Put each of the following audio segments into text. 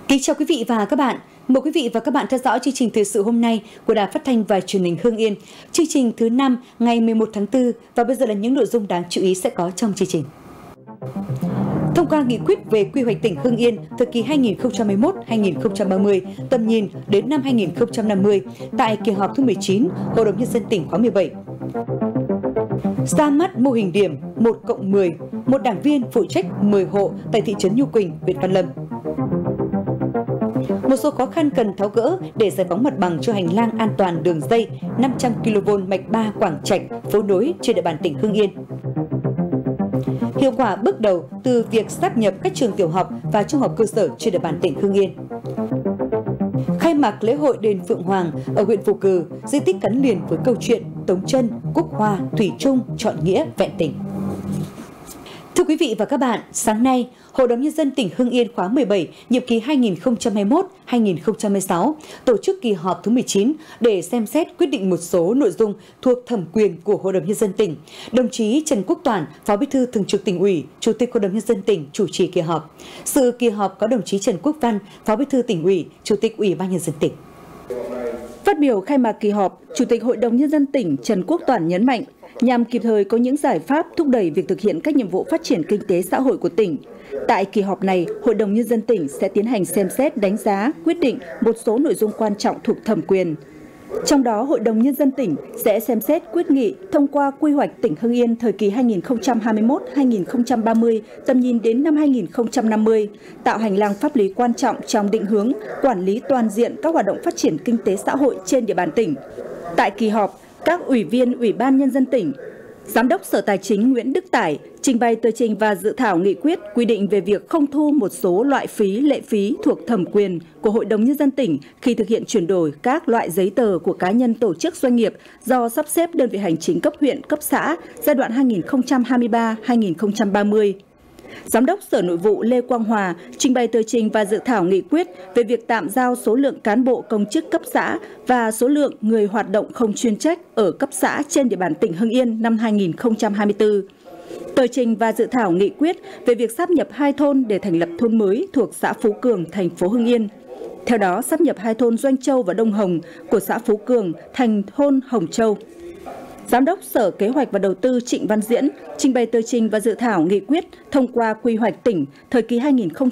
Kính chào quý vị và các bạn. Mời quý vị và các bạn theo dõi chương trình thời sự hôm nay của Đài Phát thanh và Truyền hình Hưng Yên. Chương trình thứ 5 ngày 11 tháng 4 và bây giờ là những nội dung đáng chú ý sẽ có trong chương trình. Thông qua nghị quyết về quy hoạch tỉnh Hưng Yên thời kỳ 2021-2030, tầm nhìn đến năm 2050 tại kỳ họp thứ 19 Hội đồng Nhân dân tỉnh khóa 17. Ra mắt mô hình điểm 1+10, một đảng viên phụ trách 10 hộ tại thị trấn Nhu Quỳnh, huyện Văn Lâm. Một số khó khăn cần tháo gỡ để giải phóng mặt bằng cho hành lang an toàn đường dây 500 kV mạch 3 Quảng Trạch, phố nối trên địa bàn tỉnh Hưng Yên. Hiệu quả bước đầu từ việc sáp nhập các trường tiểu học và trung học cơ sở trên địa bàn tỉnh Hưng Yên. Khai mạc lễ hội đền Phượng Hoàng ở huyện Phù Cừ, di tích gắn liền với câu chuyện Tống Trân, Cúc Hoa, Thủy Chung, Trọn Nghĩa, Vẹn Tình. Thưa quý vị và các bạn, sáng nay, Hội đồng Nhân dân tỉnh Hưng Yên khóa 17, nhiệm kỳ 2021-2026, tổ chức kỳ họp thứ 19 để xem xét quyết định một số nội dung thuộc thẩm quyền của Hội đồng Nhân dân tỉnh. Đồng chí Trần Quốc Toản, Phó Bí thư Thường trực Tỉnh ủy, Chủ tịch Hội đồng Nhân dân tỉnh chủ trì kỳ họp. Dự kỳ họp có đồng chí Trần Quốc Văn, Phó Bí thư Tỉnh ủy, Chủ tịch Ủy ban Nhân dân tỉnh. Phát biểu khai mạc kỳ họp, Chủ tịch Hội đồng Nhân dân tỉnh Trần Quốc Toản nhấn mạnh, nhằm kịp thời có những giải pháp thúc đẩy việc thực hiện các nhiệm vụ phát triển kinh tế xã hội của tỉnh. Tại kỳ họp này, Hội đồng Nhân dân tỉnh sẽ tiến hành xem xét, đánh giá, quyết định một số nội dung quan trọng thuộc thẩm quyền. Trong đó, Hội đồng Nhân dân tỉnh sẽ xem xét quyết nghị thông qua quy hoạch tỉnh Hưng Yên thời kỳ 2021-2030, tầm nhìn đến năm 2050, tạo hành lang pháp lý quan trọng trong định hướng, quản lý toàn diện các hoạt động phát triển kinh tế xã hội trên địa bàn tỉnh. Tại kỳ họp, các ủy viên Ủy ban Nhân dân tỉnh, Giám đốc Sở Tài chính Nguyễn Đức Tải trình bày tờ trình và dự thảo nghị quyết quy định về việc không thu một số loại phí, lệ phí thuộc thẩm quyền của Hội đồng Nhân dân tỉnh khi thực hiện chuyển đổi các loại giấy tờ của cá nhân, tổ chức, doanh nghiệp do sắp xếp đơn vị hành chính cấp huyện, cấp xã giai đoạn 2023-2030. Giám đốc Sở Nội vụ Lê Quang Hòa trình bày tờ trình và dự thảo nghị quyết về việc tạm giao số lượng cán bộ công chức cấp xã và số lượng người hoạt động không chuyên trách ở cấp xã trên địa bàn tỉnh Hưng Yên năm 2024. Tờ trình và dự thảo nghị quyết về việc sáp nhập 2 thôn để thành lập thôn mới thuộc xã Phú Cường, thành phố Hưng Yên. Theo đó, sáp nhập 2 thôn Doanh Châu và Đông Hồng của xã Phú Cường thành thôn Hồng Châu. Giám đốc Sở Kế hoạch và Đầu tư Trịnh Văn Diễn trình bày tờ trình và dự thảo nghị quyết thông qua quy hoạch tỉnh thời kỳ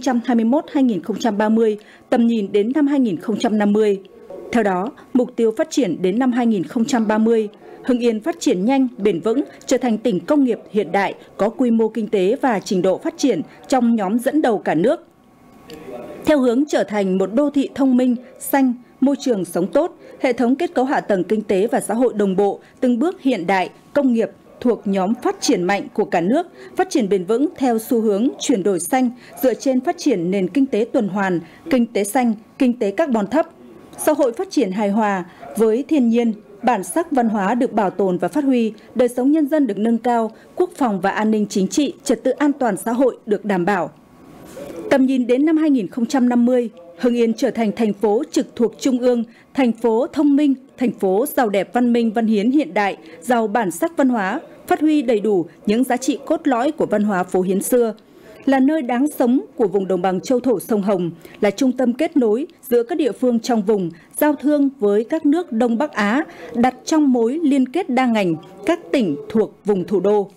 2021-2030, tầm nhìn đến năm 2050. Theo đó, mục tiêu phát triển đến năm 2030, Hưng Yên phát triển nhanh, bền vững, trở thành tỉnh công nghiệp hiện đại, có quy mô kinh tế và trình độ phát triển trong nhóm dẫn đầu cả nước. Theo hướng trở thành một đô thị thông minh, xanh, môi trường sống tốt, hệ thống kết cấu hạ tầng kinh tế và xã hội đồng bộ, từng bước hiện đại, công nghiệp thuộc nhóm phát triển mạnh của cả nước, phát triển bền vững theo xu hướng chuyển đổi xanh dựa trên phát triển nền kinh tế tuần hoàn, kinh tế xanh, kinh tế carbon thấp, xã hội phát triển hài hòa với thiên nhiên, bản sắc văn hóa được bảo tồn và phát huy, đời sống nhân dân được nâng cao, quốc phòng và an ninh chính trị, trật tự an toàn xã hội được đảm bảo. Tầm nhìn đến năm 2050, Hưng Yên trở thành thành phố trực thuộc Trung ương, thành phố thông minh, thành phố giàu đẹp văn minh văn hiến hiện đại, giàu bản sắc văn hóa, phát huy đầy đủ những giá trị cốt lõi của văn hóa phố hiến xưa, là nơi đáng sống của vùng đồng bằng châu thổ sông Hồng, là trung tâm kết nối giữa các địa phương trong vùng, giao thương với các nước Đông Bắc Á, đặt trong mối liên kết đa ngành các tỉnh thuộc vùng thủ đô.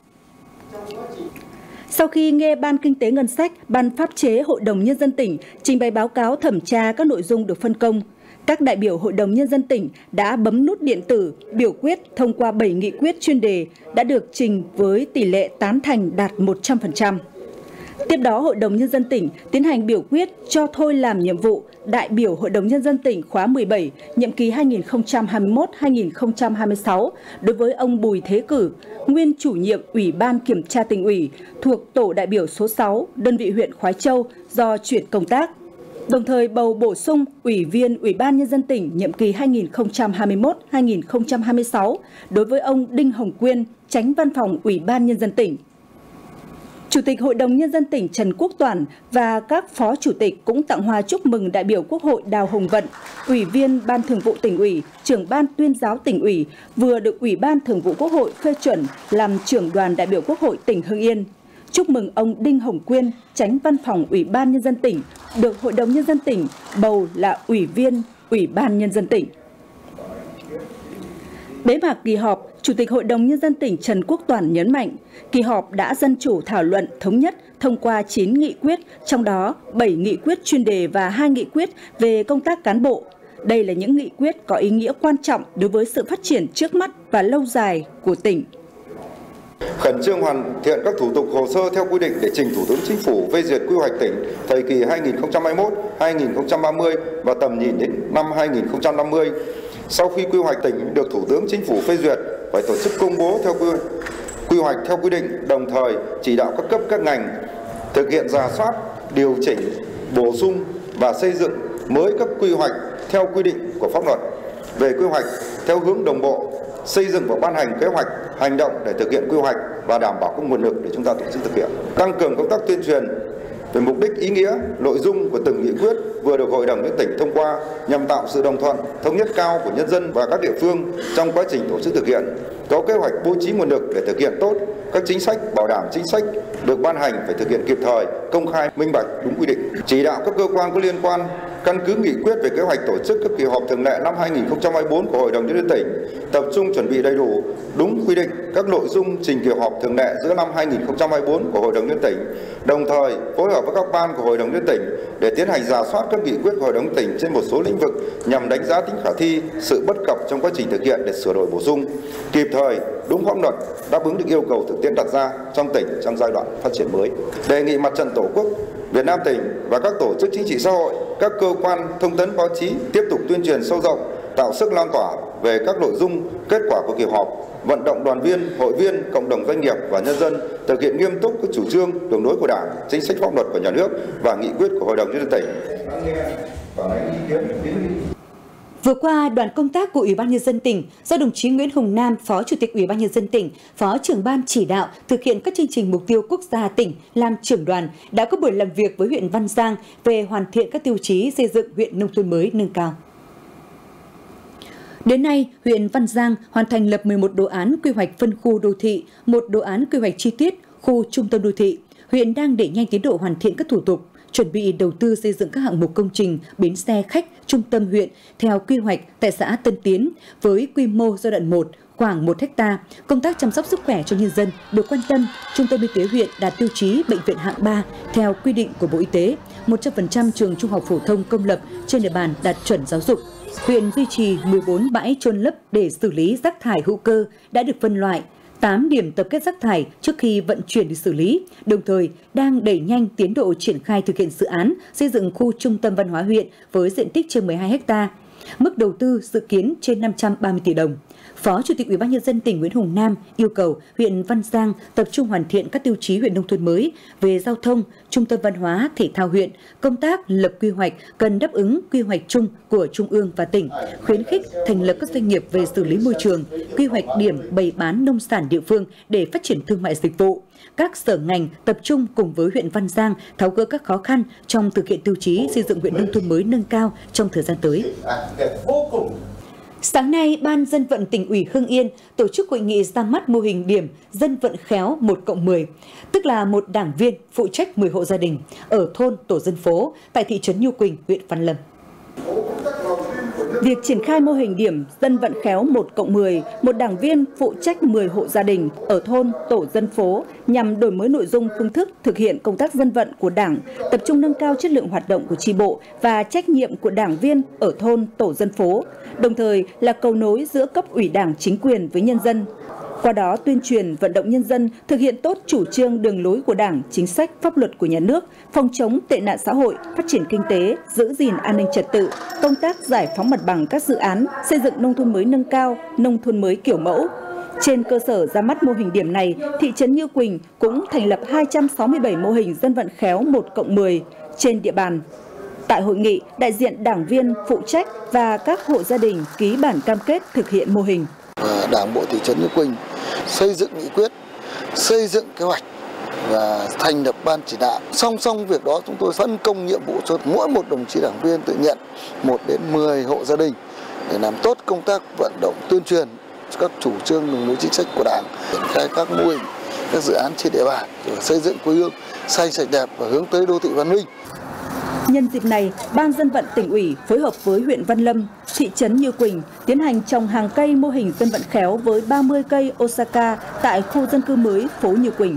Sau khi nghe Ban Kinh tế Ngân sách, Ban Pháp chế Hội đồng Nhân dân tỉnh trình bày báo cáo thẩm tra các nội dung được phân công, các đại biểu Hội đồng Nhân dân tỉnh đã bấm nút điện tử biểu quyết thông qua 7 nghị quyết chuyên đề đã được trình với tỷ lệ tán thành đạt 100%. Tiếp đó, Hội đồng Nhân dân tỉnh tiến hành biểu quyết cho thôi làm nhiệm vụ đại biểu Hội đồng Nhân dân tỉnh khóa 17, nhiệm kỳ 2021-2026 đối với ông Bùi Thế Cử, nguyên chủ nhiệm Ủy ban Kiểm tra Tỉnh ủy thuộc tổ đại biểu số 6, đơn vị huyện Khoái Châu do chuyển công tác. Đồng thời bầu bổ sung Ủy viên Ủy ban Nhân dân tỉnh nhiệm kỳ 2021-2026 đối với ông Đinh Hồng Quyên, Chánh Văn phòng Ủy ban Nhân dân tỉnh. Chủ tịch Hội đồng Nhân dân tỉnh Trần Quốc Toản và các phó chủ tịch cũng tặng hoa chúc mừng đại biểu Quốc hội Đào Hồng Vận, Ủy viên Ban Thường vụ Tỉnh ủy, Trưởng Ban Tuyên giáo Tỉnh ủy, vừa được Ủy ban Thường vụ Quốc hội phê chuẩn làm trưởng đoàn đại biểu Quốc hội tỉnh Hưng Yên. chúc mừng ông Đinh Hồng Quyên, Chánh Văn phòng Ủy ban Nhân dân tỉnh, được Hội đồng Nhân dân tỉnh bầu là Ủy viên Ủy ban Nhân dân tỉnh. Bế mạc kỳ họp, Chủ tịch Hội đồng Nhân dân tỉnh Trần Quốc Toản nhấn mạnh, kỳ họp đã dân chủ thảo luận thống nhất thông qua 9 nghị quyết, trong đó 7 nghị quyết chuyên đề và 2 nghị quyết về công tác cán bộ. Đây là những nghị quyết có ý nghĩa quan trọng đối với sự phát triển trước mắt và lâu dài của tỉnh. Khẩn trương hoàn thiện các thủ tục hồ sơ theo quy định để trình Thủ tướng Chính phủ phê duyệt quy hoạch tỉnh thời kỳ 2021-2030 và tầm nhìn đến năm 2050. Sau khi quy hoạch tỉnh được Thủ tướng Chính phủ phê duyệt, phải tổ chức công bố theo quy hoạch theo quy định, đồng thời chỉ đạo các cấp các ngành thực hiện rà soát, điều chỉnh, bổ sung và xây dựng mới các quy hoạch theo quy định của pháp luật về quy hoạch theo hướng đồng bộ, xây dựng và ban hành kế hoạch hành động để thực hiện quy hoạch và đảm bảo các nguồn lực để chúng ta tổ chức thực hiện. Tăng cường công tác tuyên truyền về mục đích, ý nghĩa, nội dung của từng nghị quyết vừa được Hội đồng Nhân dân tỉnh thông qua nhằm tạo sự đồng thuận, thống nhất cao của nhân dân và các địa phương trong quá trình tổ chức thực hiện. Có kế hoạch bố trí nguồn lực để thực hiện tốt các chính sách, bảo đảm chính sách được ban hành phải thực hiện kịp thời, công khai, minh bạch, đúng quy định. Chỉ đạo các cơ quan có liên quan căn cứ nghị quyết về kế hoạch tổ chức các kỳ họp thường lệ năm 2024 của Hội đồng Nhân dân tỉnh, tập trung chuẩn bị đầy đủ, đúng quy định các nội dung trình kỳ họp thường lệ giữa năm 2024 của Hội đồng Nhân dân tỉnh, đồng thời phối hợp với các ban của Hội đồng Nhân dân tỉnh để tiến hành rà soát các nghị quyết của Hội đồng Nhân dân tỉnh trên một số lĩnh vực nhằm đánh giá tính khả thi, sự bất cập trong quá trình thực hiện để sửa đổi bổ sung, kịp thời, đúng pháp luật, đáp ứng được yêu cầu thực tiễn đặt ra trong tỉnh trong giai đoạn phát triển mới. Đề nghị Mặt trận Tổ quốc Việt Nam tỉnh và các tổ chức chính trị xã hội, các cơ quan thông tấn báo chí tiếp tục tuyên truyền sâu rộng, tạo sức lan tỏa về các nội dung, kết quả của kỳ họp, vận động đoàn viên, hội viên, cộng đồng doanh nghiệp và nhân dân thực hiện nghiêm túc các chủ trương, đường lối của Đảng, chính sách pháp luật của nhà nước và nghị quyết của Hội đồng Nhân dân tỉnh. Vừa qua, đoàn công tác của Ủy ban Nhân dân tỉnh do đồng chí Nguyễn Hồng Nam, Phó Chủ tịch Ủy ban Nhân dân tỉnh, Phó trưởng ban chỉ đạo thực hiện các chương trình mục tiêu quốc gia tỉnh làm trưởng đoàn đã có buổi làm việc với huyện Văn Giang về hoàn thiện các tiêu chí xây dựng huyện nông thôn mới nâng cao. Đến nay, huyện Văn Giang hoàn thành lập 11 đồ án quy hoạch phân khu đô thị, 1 đồ án quy hoạch chi tiết khu trung tâm đô thị. Huyện đang đẩy nhanh tiến độ hoàn thiện các thủ tục, chuẩn bị đầu tư xây dựng các hạng mục công trình bến xe khách trung tâm huyện theo quy hoạch tại xã Tân Tiến với quy mô giai đoạn 1 khoảng 1 ha. Công tác chăm sóc sức khỏe cho nhân dân được quan tâm. Trung tâm y tế huyện đạt tiêu chí bệnh viện hạng 3 theo quy định của Bộ Y tế. 100% trường trung học phổ thông công lập trên địa bàn đạt chuẩn giáo dục. Huyện duy trì 14 bãi chôn lấp để xử lý rác thải hữu cơ đã được phân loại, 8 điểm tập kết rác thải trước khi vận chuyển đi xử lý, đồng thời đang đẩy nhanh tiến độ triển khai thực hiện dự án xây dựng khu trung tâm văn hóa huyện với diện tích trên 12 ha. Mức đầu tư dự kiến trên 530 tỷ đồng. Phó Chủ tịch Ủy ban Nhân dân tỉnh Nguyễn Hồng Nam yêu cầu huyện Văn Giang tập trung hoàn thiện các tiêu chí huyện nông thôn mới về giao thông, trung tâm văn hóa, thể thao huyện, công tác lập quy hoạch cần đáp ứng quy hoạch chung của Trung ương và tỉnh, khuyến khích thành lập các doanh nghiệp về xử lý môi trường, quy hoạch điểm bày bán nông sản địa phương để phát triển thương mại dịch vụ. Các sở ngành tập trung cùng với huyện Văn Giang tháo gỡ các khó khăn trong thực hiện tiêu chí xây dựng huyện nông thôn mới nâng cao trong thời gian tới. Sáng nay, Ban Dân vận tỉnh ủy Hưng Yên tổ chức hội nghị ra mắt mô hình điểm dân vận khéo 1+10, tức là một đảng viên phụ trách 10 hộ gia đình ở thôn tổ dân phố tại thị trấn Nhu Quỳnh, huyện Văn Lâm. Việc triển khai mô hình điểm dân vận khéo 1+10, một đảng viên phụ trách 10 hộ gia đình ở thôn tổ dân phố nhằm đổi mới nội dung, phương thức thực hiện công tác dân vận của Đảng, tập trung nâng cao chất lượng hoạt động của chi bộ và trách nhiệm của đảng viên ở thôn tổ dân phố, đồng thời là cầu nối giữa cấp ủy Đảng chính quyền với nhân dân. Qua đó tuyên truyền vận động nhân dân thực hiện tốt chủ trương đường lối của Đảng, chính sách, pháp luật của nhà nước, phòng chống tệ nạn xã hội, phát triển kinh tế, giữ gìn an ninh trật tự, công tác giải phóng mặt bằng các dự án, xây dựng nông thôn mới nâng cao, nông thôn mới kiểu mẫu. Trên cơ sở ra mắt mô hình điểm này, thị trấn Như Quỳnh cũng thành lập 267 mô hình dân vận khéo 1+10 trên địa bàn. Tại hội nghị, đại diện đảng viên phụ trách và các hộ gia đình ký bản cam kết thực hiện mô hình. Đảng bộ thị trấn Như Quỳnh xây dựng nghị quyết, xây dựng kế hoạch và thành lập ban chỉ đạo. Song song việc đó, chúng tôi phân công nhiệm vụ cho mỗi một đồng chí đảng viên tự nhận 1 đến 10 hộ gia đình để làm tốt công tác vận động tuyên truyền các chủ trương đường lối chính sách của Đảng, triển khai các mô hình các dự án trên địa bàn, rồi xây dựng quê hương xanh sạch đẹp và hướng tới đô thị văn minh. Nhân dịp này, Ban Dân vận Tỉnh ủy phối hợp với huyện Văn Lâm, thị trấn Như Quỳnh tiến hành trồng hàng cây mô hình dân vận khéo với 30 cây Osaka tại khu dân cư mới phố Như Quỳnh.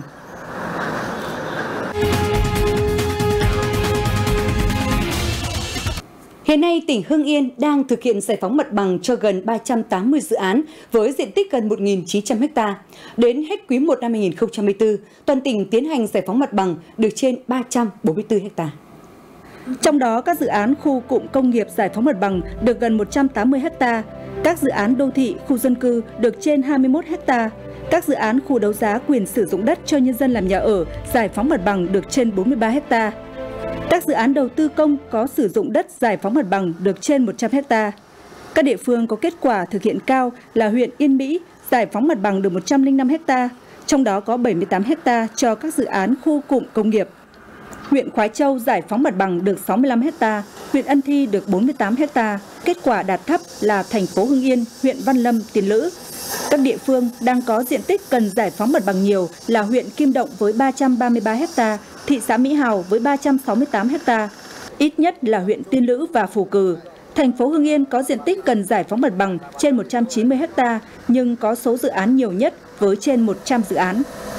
Hiện nay, tỉnh Hưng Yên đang thực hiện giải phóng mặt bằng cho gần 380 dự án với diện tích gần 1.900 ha. Đến hết quý 1 năm 2024, toàn tỉnh tiến hành giải phóng mặt bằng được trên 344 ha. Trong đó, các dự án khu cụm công nghiệp giải phóng mặt bằng được gần 180 ha, các dự án đô thị, khu dân cư được trên 21 ha, các dự án khu đấu giá quyền sử dụng đất cho nhân dân làm nhà ở giải phóng mặt bằng được trên 43 ha. Các dự án đầu tư công có sử dụng đất giải phóng mặt bằng được trên 100 ha. Các địa phương có kết quả thực hiện cao là huyện Yên Mỹ giải phóng mặt bằng được 105 ha, trong đó có 78 ha cho các dự án khu cụm công nghiệp. Huyện Khoái Châu giải phóng mặt bằng được 65 ha, huyện Ân Thi được 48 ha. Kết quả đạt thấp là thành phố Hưng Yên, huyện Văn Lâm, Tiền Lữ. Các địa phương đang có diện tích cần giải phóng mặt bằng nhiều là huyện Kim Động với 333 ha, thị xã Mỹ Hào với 368 ha, ít nhất là huyện Tiên Lữ và Phù Cử. Thành phố Hưng Yên có diện tích cần giải phóng mặt bằng trên 190 ha, nhưng có số dự án nhiều nhất với trên 100 dự án.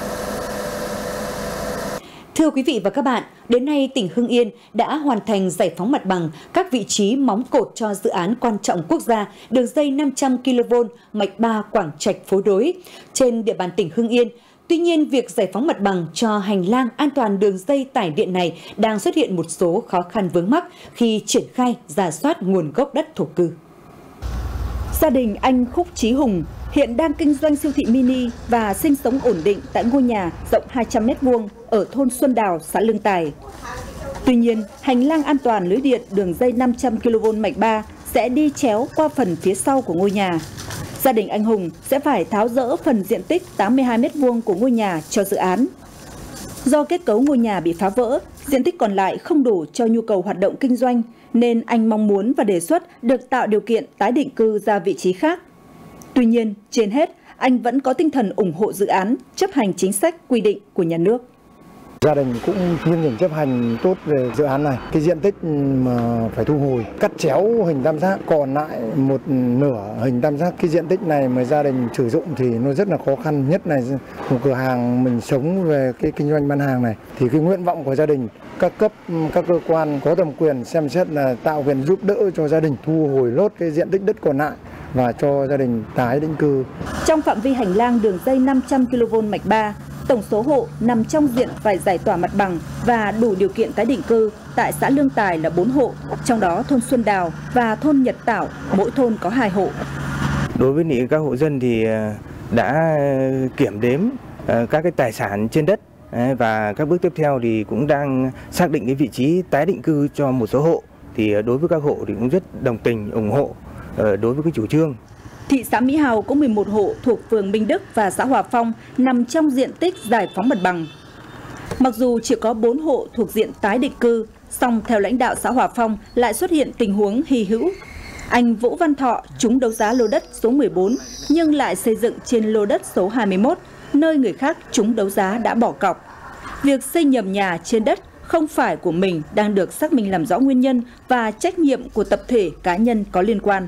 Thưa quý vị và các bạn, đến nay tỉnh Hưng Yên đã hoàn thành giải phóng mặt bằng các vị trí móng cột cho dự án quan trọng quốc gia đường dây 500 kV mạch 3 Quảng Trạch Phố Đối trên địa bàn tỉnh Hưng Yên. Tuy nhiên, việc giải phóng mặt bằng cho hành lang an toàn đường dây tải điện này đang xuất hiện một số khó khăn vướng mắc khi triển khai rà soát nguồn gốc đất thổ cư. Gia đình anh Khúc Chí Hùng hiện đang kinh doanh siêu thị mini và sinh sống ổn định tại ngôi nhà rộng 200 m² ở thôn Xuân Đào, xã Lương Tài. Tuy nhiên, hành lang an toàn lưới điện đường dây 500 kV mạch 3 sẽ đi chéo qua phần phía sau của ngôi nhà. Gia đình anh Hùng sẽ phải tháo dỡ phần diện tích 82 m² của ngôi nhà cho dự án. Do kết cấu ngôi nhà bị phá vỡ, diện tích còn lại không đủ cho nhu cầu hoạt động kinh doanh, nên anh mong muốn và đề xuất được tạo điều kiện tái định cư ra vị trí khác. Tuy nhiên, trên hết, anh vẫn có tinh thần ủng hộ dự án, chấp hành chính sách quy định của nhà nước. Gia đình cũng nghiêm chỉnh chấp hành tốt về dự án này. Cái diện tích mà phải thu hồi, cắt chéo hình tam giác, còn lại một nửa hình tam giác. Cái diện tích này mà gia đình sử dụng thì nó rất là khó khăn. Nhất là một cửa hàng mình sống về cái kinh doanh bán hàng này. Thì cái nguyện vọng của gia đình, các cấp, các cơ quan có thẩm quyền xem xét là tạo quyền giúp đỡ cho gia đình thu hồi lốt cái diện tích đất còn lại và cho gia đình tái định cư. Trong phạm vi hành lang đường dây 500 kV mạch 3, tổng số hộ nằm trong diện phải giải tỏa mặt bằng và đủ điều kiện tái định cư tại xã Lương Tài là 4 hộ, trong đó thôn Xuân Đào và thôn Nhật Tảo, mỗi thôn có 2 hộ. Đối với các hộ dân thì đã kiểm đếm các cái tài sản trên đất và các bước tiếp theo thì cũng đang xác định cái vị trí tái định cư cho một số hộ. Thì đối với các hộ thì cũng rất đồng tình, ủng hộ đối với cái chủ trương. Thị xã Mỹ Hào có 11 hộ thuộc phường Minh Đức và xã Hòa Phong nằm trong diện tích giải phóng mặt bằng. Mặc dù chỉ có 4 hộ thuộc diện tái định cư, song theo lãnh đạo xã Hòa Phong lại xuất hiện tình huống hy hữu. Anh Vũ Văn Thọ trúng đấu giá lô đất số 14 nhưng lại xây dựng trên lô đất số 21, nơi người khác trúng đấu giá đã bỏ cọc. Việc xây nhầm nhà trên đất không phải của mình đang được xác minh làm rõ nguyên nhân và trách nhiệm của tập thể cá nhân có liên quan.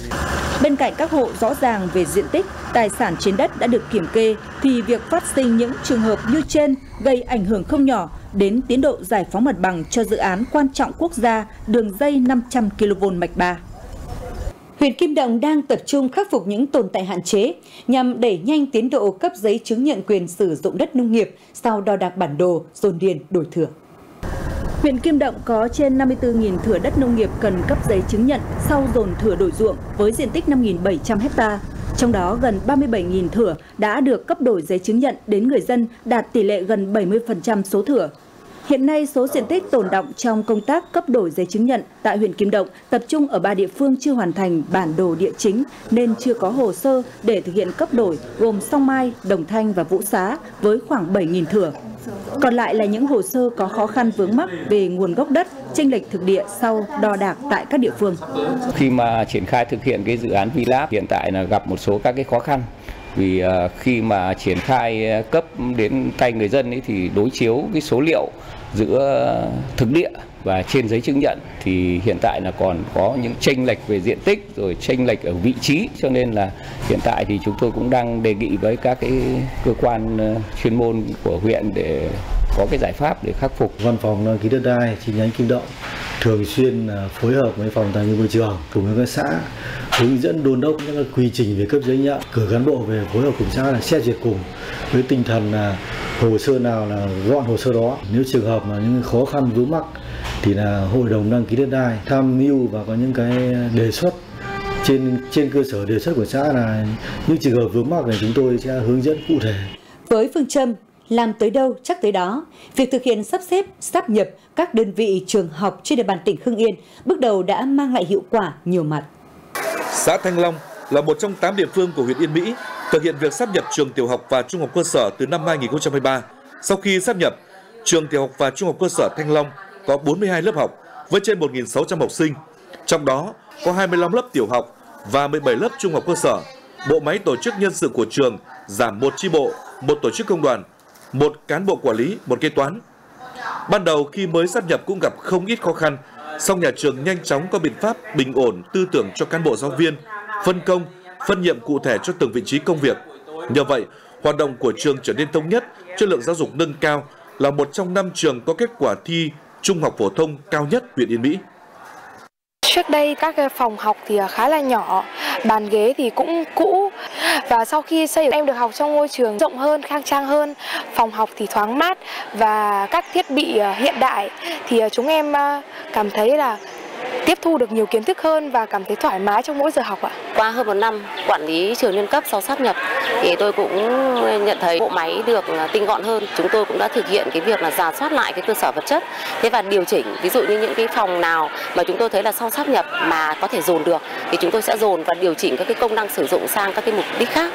Bên cạnh các hộ rõ ràng về diện tích, tài sản trên đất đã được kiểm kê, thì việc phát sinh những trường hợp như trên gây ảnh hưởng không nhỏ đến tiến độ giải phóng mặt bằng cho dự án quan trọng quốc gia đường dây 500 kV mạch 3. Huyện Kim Động đang tập trung khắc phục những tồn tại hạn chế nhằm đẩy nhanh tiến độ cấp giấy chứng nhận quyền sử dụng đất nông nghiệp sau đo đạc bản đồ, dồn điền, đổi thửa. Huyện Kim Động có trên 54.000 thửa đất nông nghiệp cần cấp giấy chứng nhận sau dồn thửa đổi ruộng với diện tích 5.700 ha. Trong đó gần 37.000 thửa đã được cấp đổi giấy chứng nhận đến người dân, đạt tỷ lệ gần 70% số thửa. Hiện nay, số diện tích tồn đọng trong công tác cấp đổi giấy chứng nhận tại huyện Kim Động tập trung ở 3 địa phương chưa hoàn thành bản đồ địa chính nên chưa có hồ sơ để thực hiện cấp đổi, gồm Song Mai, Đồng Thanh và Vũ Xá với khoảng 7.000 thửa. Còn lại là những hồ sơ có khó khăn vướng mắc về nguồn gốc đất, chênh lệch thực địa sau đo đạc tại các địa phương. Khi mà triển khai thực hiện cái dự án VLAP hiện tại là gặp một số các cái khó khăn Vì khi mà triển khai cấp đến tay người dân ấy thì đối chiếu cái số liệu giữa thực địa và trên giấy chứng nhận thì hiện tại là còn có những chênh lệch về diện tích rồi chênh lệch ở vị trí, cho nên là hiện tại thì chúng tôi cũng đang đề nghị với các cái cơ quan chuyên môn của huyện để có cái giải pháp để khắc phục. Văn phòng đăng ký đất đai chi nhánh Kim Động thường xuyên phối hợp với phòng tài nguyên môi trường cùng với các xã hướng dẫn đôn đốc những quy trình về cấp giấy nhận, cử cán bộ về phối hợp cùng xã là xét duyệt cùng với tinh thần là hồ sơ nào là gọn hồ sơ đó. Nếu trường hợp mà những khó khăn vướng mắc thì là hội đồng đăng ký đất đai tham mưu và có những cái đề xuất trên cơ sở đề xuất của xã là những trường hợp vướng mắc này chúng tôi sẽ hướng dẫn cụ thể. Với phương châm làm tới đâu chắc tới đó, việc thực hiện sắp xếp, sáp nhập các đơn vị trường học trên địa bàn tỉnh Hưng Yên bước đầu đã mang lại hiệu quả nhiều mặt. Xã Thanh Long là một trong 8 địa phương của huyện Yên Mỹ thực hiện việc sáp nhập trường tiểu học và trung học cơ sở từ năm 2023. Sau khi sáp nhập, trường tiểu học và trung học cơ sở Thanh Long có 42 lớp học với trên 1.600 học sinh, trong đó có 25 lớp tiểu học và 17 lớp trung học cơ sở. Bộ máy tổ chức nhân sự của trường giảm 1 chi bộ, 1 tổ chức công đoàn, 1 cán bộ quản lý, 1 kế toán. Ban đầu khi mới sáp nhập cũng gặp không ít khó khăn, song nhà trường nhanh chóng có biện pháp bình ổn tư tưởng cho cán bộ giáo viên, phân công, phân nhiệm cụ thể cho từng vị trí công việc. Nhờ vậy, hoạt động của trường trở nên thống nhất, chất lượng giáo dục nâng cao, là một trong 5 trường có kết quả thi trung học phổ thông cao nhất huyện Yên Mỹ. Trước đây các phòng học thì khá là nhỏ, bàn ghế thì cũng cũ, và sau khi xây em được học trong ngôi trường rộng hơn, khang trang hơn, phòng học thì thoáng mát và các thiết bị hiện đại thì chúng em cảm thấy là tiếp thu được nhiều kiến thức hơn và cảm thấy thoải mái trong mỗi giờ học ạ. Qua hơn 1 năm quản lý trường liên cấp sau sáp nhập thì tôi cũng nhận thấy bộ máy được tinh gọn hơn. Chúng tôi cũng đã thực hiện cái việc là rà soát lại cái cơ sở vật chất, thế và điều chỉnh, ví dụ như những cái phòng nào mà chúng tôi thấy là sau sáp nhập mà có thể dồn được thì chúng tôi sẽ dồn và điều chỉnh các cái công năng sử dụng sang các cái mục đích khác.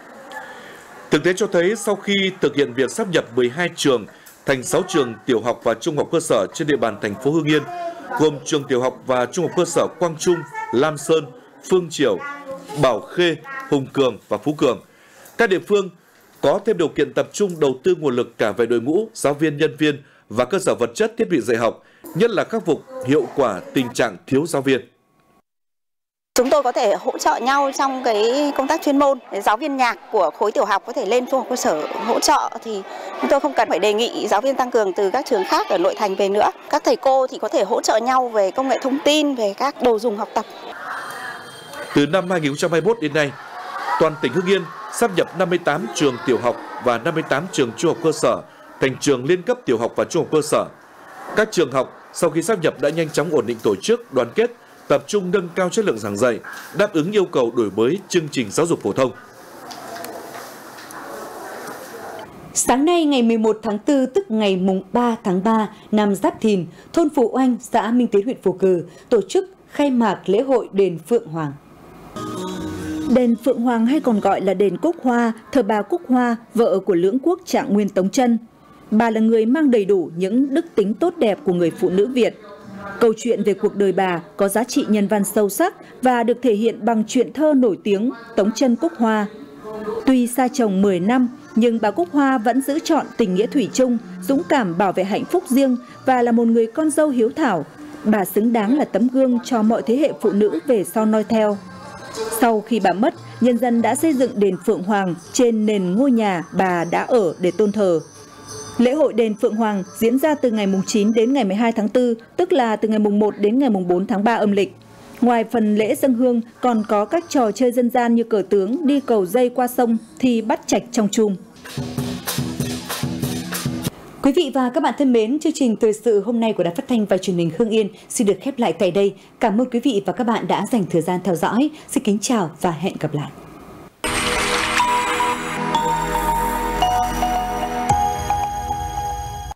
Thực tế cho thấy sau khi thực hiện việc sáp nhập 12 trường thành 6 trường tiểu học và trung học cơ sở trên địa bàn thành phố Hưng Yên, gồm trường tiểu học và trung học cơ sở Quang Trung, Lam Sơn, Phương Triểu, Bảo Khê, Hùng Cường và Phú Cường. Các địa phương có thêm điều kiện tập trung đầu tư nguồn lực cả về đội ngũ, giáo viên, nhân viên và cơ sở vật chất, thiết bị dạy học, nhất là khắc phục hiệu quả tình trạng thiếu giáo viên. Chúng tôi có thể hỗ trợ nhau trong cái công tác chuyên môn. Giáo viên nhạc của khối tiểu học có thể lên trung học cơ sở hỗ trợ thì chúng tôi không cần phải đề nghị giáo viên tăng cường từ các trường khác ở nội thành về nữa. Các thầy cô thì có thể hỗ trợ nhau về công nghệ thông tin, về các đồ dùng học tập. Từ năm 2021 đến nay, toàn tỉnh Hưng Yên sáp nhập 58 trường tiểu học và 58 trường trung học cơ sở thành trường liên cấp tiểu học và trung học cơ sở. Các trường học sau khi sáp nhập đã nhanh chóng ổn định tổ chức, đoàn kết, tập trung nâng cao chất lượng giảng dạy, đáp ứng yêu cầu đổi mới chương trình giáo dục phổ thông. Sáng nay ngày 11 tháng 4 tức ngày mùng 3 tháng 3 năm Giáp Thìn, thôn Phú Oanh, xã Minh Tiến, huyện Phù Cử tổ chức khai mạc lễ hội đền Phượng Hoàng. Đền Phượng Hoàng hay còn gọi là đền Cúc Hoa, thờ bà Cúc Hoa, vợ của lưỡng quốc Trạng Nguyên Tống Trân. Bà là người mang đầy đủ những đức tính tốt đẹp của người phụ nữ Việt. Câu chuyện về cuộc đời bà có giá trị nhân văn sâu sắc và được thể hiện bằng truyện thơ nổi tiếng Tống Trân Cúc Hoa. Tuy xa chồng 10 năm, nhưng bà Cúc Hoa vẫn giữ trọn tình nghĩa thủy chung, dũng cảm bảo vệ hạnh phúc riêng và là một người con dâu hiếu thảo. Bà xứng đáng là tấm gương cho mọi thế hệ phụ nữ về sau noi theo. Sau khi bà mất, nhân dân đã xây dựng đền Phượng Hoàng trên nền ngôi nhà bà đã ở để tôn thờ. Lễ hội đền Phượng Hoàng diễn ra từ ngày 9 đến ngày 12 tháng 4, tức là từ ngày 1 đến ngày 4 tháng 3 âm lịch. Ngoài phần lễ dâng hương, còn có các trò chơi dân gian như cờ tướng, đi cầu dây qua sông, thi bắt trạch trong chum. Quý vị và các bạn thân mến, chương trình thời sự hôm nay của Đài Phát thanh và Truyền hình Hưng Yên xin được khép lại tại đây. Cảm ơn quý vị và các bạn đã dành thời gian theo dõi. Xin kính chào và hẹn gặp lại.